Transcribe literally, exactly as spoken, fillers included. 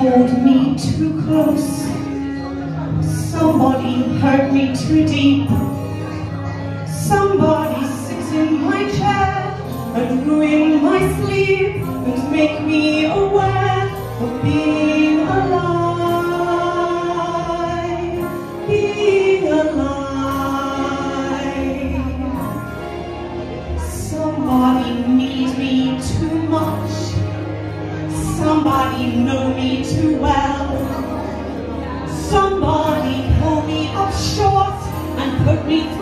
hold me too close. Somebody hurt me too deep. Somebody sits in my chair and ruin my sleep and make me aware of being alive, being alive. Somebody needs me too much. Somebody know me too well. Somebody pull me up short and put me